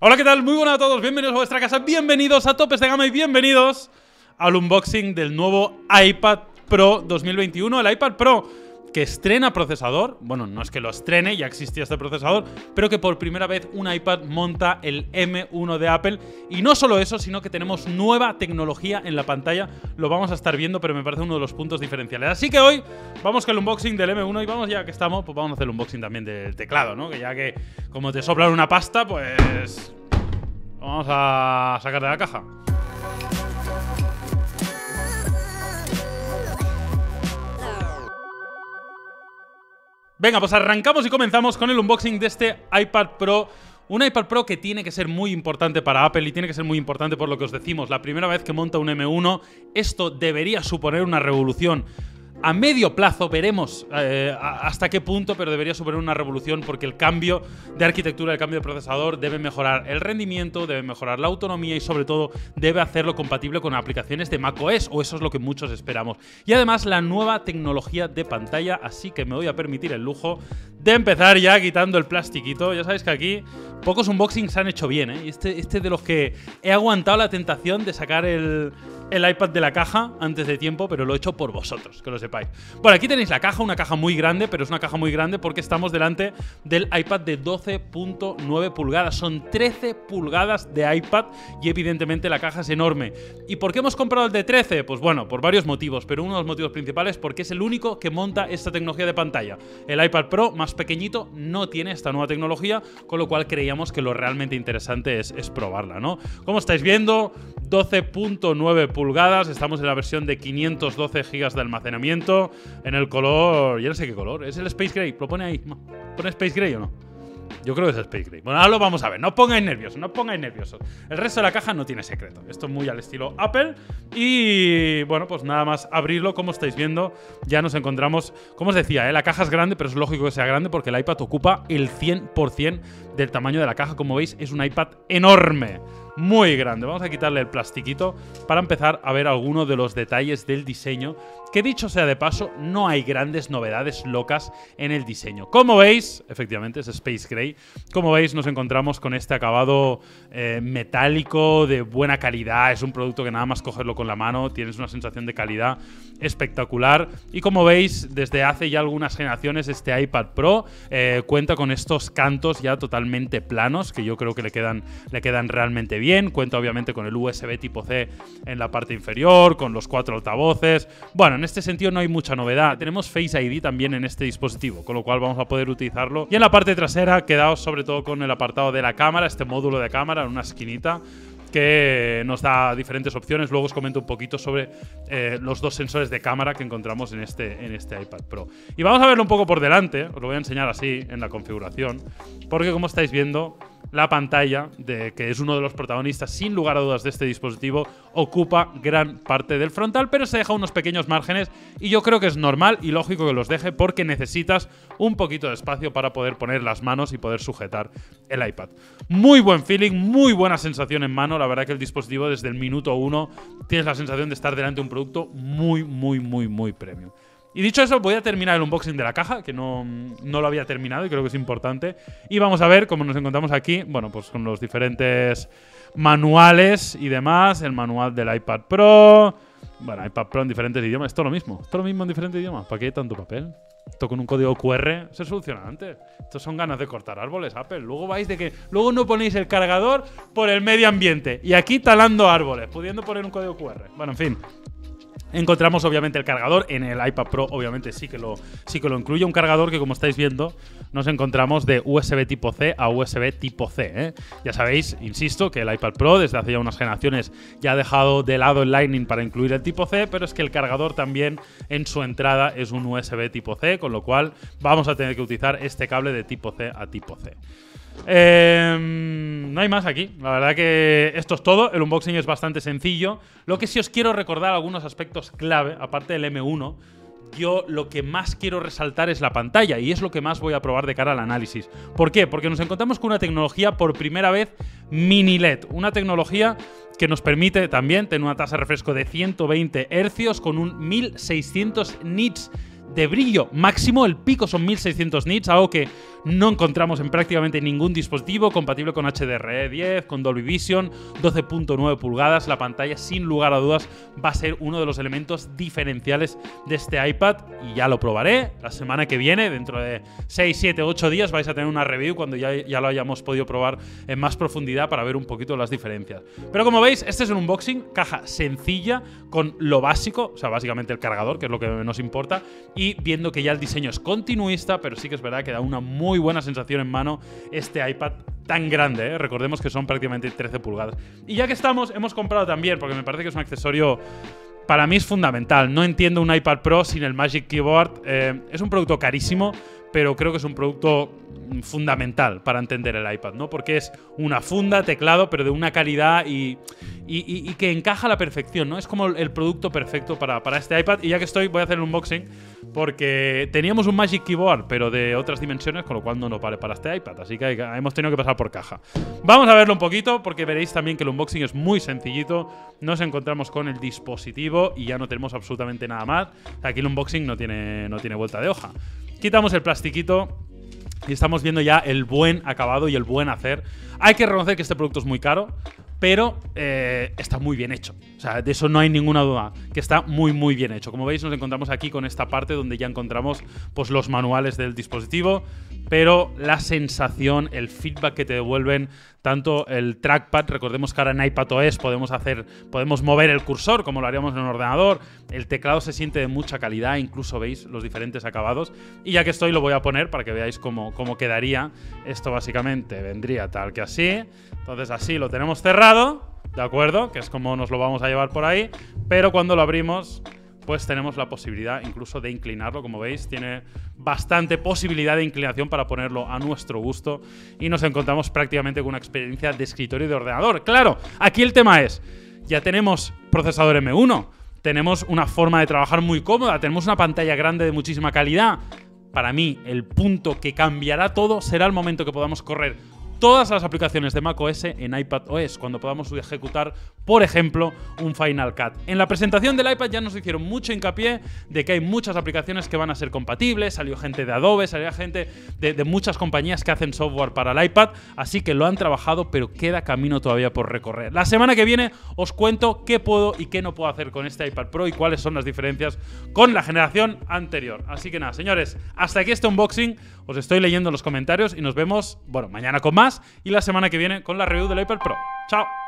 Hola, ¿qué tal? Muy buenas a todos, bienvenidos a vuestra casa, bienvenidos a Topes de Gama y bienvenidos al unboxing del nuevo iPad Pro 2021. El iPad Pro que estrena procesador, bueno, no es que lo estrene, ya existía este procesador, pero que por primera vez un iPad monta el M1 de Apple. Y no solo eso, sino que tenemos nueva tecnología en la pantalla, lo vamos a estar viendo, pero me parece uno de los puntos diferenciales. Así que hoy vamos con el unboxing del M1 y vamos, ya que estamos, pues vamos a hacer el unboxing también del teclado, ¿no? Que ya que como te soplan una pasta, pues vamos a sacar de la caja. Venga, pues arrancamos y comenzamos con el unboxing de este iPad Pro. Un iPad Pro que tiene que ser muy importante para Apple y tiene que ser muy importante por lo que os decimos. La primera vez que monta un M1, esto debería suponer una revolución. A medio plazo veremos hasta qué punto, pero debería suponer una revolución porque el cambio de arquitectura, el cambio de procesador debe mejorar el rendimiento, debe mejorar la autonomía y sobre todo debe hacerlo compatible con aplicaciones de macOS, o eso es lo que muchos esperamos. Y además la nueva tecnología de pantalla, así que me voy a permitir el lujo de empezar ya quitando el plastiquito. Ya sabéis que aquí pocos unboxings se han hecho bien, ¿eh? Y este de los que he aguantado la tentación de sacar el iPad de la caja antes de tiempo, pero lo he hecho por vosotros, que lo sepáis. Bueno, aquí tenéis la caja, una caja muy grande, pero es una caja muy grande porque estamos delante del iPad de 12.9 pulgadas. Son 13 pulgadas de iPad y evidentemente la caja es enorme. ¿Y por qué hemos comprado el de 13? Pues bueno, por varios motivos, pero uno de los motivos principales porque es el único que monta esta tecnología de pantalla. El iPad Pro más pequeñito no tiene esta nueva tecnología, con lo cual creíamos que lo realmente interesante es probarla, ¿no? Como estáis viendo, 12.9 pulgadas, estamos en la versión de 512 GB de almacenamiento, en el color, ya no sé qué color, es el Space Gray, lo pone ahí, ¿pone Space Gray o no? Yo creo que es Space Gray. Bueno, ahora lo vamos a ver, no os pongáis nerviosos, no os pongáis nerviosos. El resto de la caja no tiene secreto, esto es muy al estilo Apple. Y bueno, pues nada más abrirlo, como estáis viendo, ya nos encontramos, como os decía, la caja es grande, pero es lógico que sea grande porque el iPad ocupa el 100% del tamaño de la caja. Como veis, es un iPad enorme, muy grande. Vamos a quitarle el plastiquito para empezar a ver algunos de los detalles del diseño, que dicho sea de paso, no hay grandes novedades locas en el diseño. Como veis, efectivamente es Space Gray, como veis nos encontramos con este acabado metálico de buena calidad. Es un producto que nada más cogerlo con la mano tienes una sensación de calidad espectacular. Y como veis, desde hace ya algunas generaciones este iPad Pro cuenta con estos cantos ya totalmente planos, que yo creo que le quedan realmente bien. Cuenta obviamente con el USB tipo C en la parte inferior, con los 4 altavoces. Bueno, en este sentido no hay mucha novedad. Tenemos Face ID también en este dispositivo, con lo cual vamos a poder utilizarlo. Y en la parte trasera, quedaos sobre todo con el apartado de la cámara, este módulo de cámara en una esquinita, que nos da diferentes opciones. Luego os comento un poquito sobre los dos sensores de cámara que encontramos en este iPad Pro. Y vamos a verlo un poco por delante, os lo voy a enseñar así en la configuración, porque como estáis viendo, la pantalla, que es uno de los protagonistas sin lugar a dudas de este dispositivo, ocupa gran parte del frontal, pero se deja unos pequeños márgenes y yo creo que es normal y lógico que los deje porque necesitas un poquito de espacio para poder poner las manos y poder sujetar el iPad. Muy buen feeling, muy buena sensación en mano. La verdad que el dispositivo desde el minuto 1 tienes la sensación de estar delante de un producto muy premium. Y dicho eso, voy a terminar el unboxing de la caja, que no lo había terminado y creo que es importante. Y vamos a ver cómo nos encontramos aquí, bueno, pues con los diferentes manuales y demás. El manual del iPad Pro. Bueno, iPad Pro en diferentes idiomas. Esto es lo mismo. Esto es lo mismo en diferentes idiomas. ¿Para qué hay tanto papel? Esto con un código QR se soluciona antes. Esto son ganas de cortar árboles, Apple. Luego vais de que luego no ponéis el cargador por el medio ambiente. Y aquí talando árboles, pudiendo poner un código QR. Bueno, en fin. Encontramos obviamente el cargador. En el iPad Pro obviamente sí que lo incluye. Un cargador que, como estáis viendo, nos encontramos de USB tipo C a USB tipo C, ¿eh? Ya sabéis, insisto, que el iPad Pro desde hace ya unas generaciones ya ha dejado de lado el Lightning para incluir el tipo C, pero es que el cargador también en su entrada es un USB tipo C, con lo cual vamos a tener que utilizar este cable de tipo C a tipo C. No hay más aquí. La verdad que esto es todo. El unboxing es bastante sencillo. Lo que sí os quiero recordar algunos aspectos clave, aparte del M1. Yo lo que más quiero resaltar es la pantalla y es lo que más voy a probar de cara al análisis. ¿Por qué? Porque nos encontramos con una tecnología por primera vez mini LED. Una tecnología que nos permite también tener una tasa de refresco de 120 Hz con un 1600 nits de brillo máximo, el pico son 1600 nits, algo que no encontramos en prácticamente ningún dispositivo, compatible con HDR10, con Dolby Vision, 12.9 pulgadas, la pantalla sin lugar a dudas va a ser uno de los elementos diferenciales de este iPad y ya lo probaré la semana que viene, dentro de 6, 7, 8 días vais a tener una review cuando ya lo hayamos podido probar en más profundidad para ver un poquito las diferencias. Pero como veis, este es un unboxing, caja sencilla, con lo básico, o sea, básicamente el cargador, que es lo que nos importa, y viendo que ya el diseño es continuista, pero sí que es verdad que da una muy buena sensación en mano este iPad tan grande, ¿eh? Recordemos que son prácticamente 13 pulgadas. Y ya que estamos, hemos comprado también, porque me parece que es un accesorio, para mí es fundamental. No entiendo un iPad Pro sin el Magic Keyboard. Es un producto carísimo, pero creo que es un producto fundamental para entender el iPad, ¿no? Porque es una funda, teclado, pero de una calidad y que encaja a la perfección, ¿no? Es como el producto perfecto para este iPad. Y ya que estoy, voy a hacer el unboxing porque teníamos un Magic Keyboard, pero de otras dimensiones, con lo cual no nos vale para este iPad. Así que hemos tenido que pasar por caja. Vamos a verlo un poquito porque veréis también que el unboxing es muy sencillito. Nos encontramos con el dispositivo y ya no tenemos absolutamente nada más. Aquí el unboxing no tiene vuelta de hoja. Quitamos el plastiquito y estamos viendo ya el buen acabado y el buen hacer. Hay que reconocer que este producto es muy caro, pero está muy bien hecho. O sea, de eso no hay ninguna duda, que está muy, muy bien hecho. Como veis, nos encontramos aquí con esta parte donde ya encontramos pues, los manuales del dispositivo, pero la sensación, el feedback que te devuelven, tanto el trackpad, recordemos que ahora en iPadOS podemos mover el cursor como lo haríamos en un ordenador, el teclado se siente de mucha calidad, incluso veis los diferentes acabados, y ya que estoy lo voy a poner para que veáis cómo quedaría. Esto básicamente vendría tal que así, entonces así lo tenemos cerrado, ¿de acuerdo? Que es como nos lo vamos a llevar por ahí, pero cuando lo abrimos pues tenemos la posibilidad incluso de inclinarlo, como veis, tiene bastante posibilidad de inclinación para ponerlo a nuestro gusto y nos encontramos prácticamente con una experiencia de escritorio y de ordenador. Claro, aquí el tema es, ya tenemos procesador M1, tenemos una forma de trabajar muy cómoda, tenemos una pantalla grande de muchísima calidad. Para mí, el punto que cambiará todo será el momento que podamos correr todas las aplicaciones de macOS en iPadOS, cuando podamos ejecutar, por ejemplo, un Final Cut. En la presentación del iPad ya nos hicieron mucho hincapié de que hay muchas aplicaciones que van a ser compatibles, salió gente de Adobe, salió gente de muchas compañías que hacen software para el iPad, así que lo han trabajado, pero queda camino todavía por recorrer. La semana que viene os cuento qué puedo y qué no puedo hacer con este iPad Pro y cuáles son las diferencias con la generación anterior. Así que nada, señores, hasta aquí este unboxing, os estoy leyendo los comentarios y nos vemos, bueno, mañana con más y la semana que viene con la review del iPad Pro. ¡Chao!